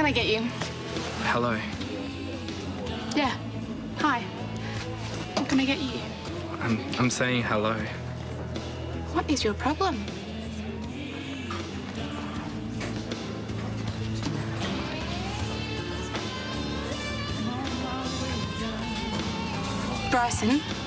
can I get you? Hello. Yeah. Hi. What can I get you? I'm saying hello. What is your problem? Bryson?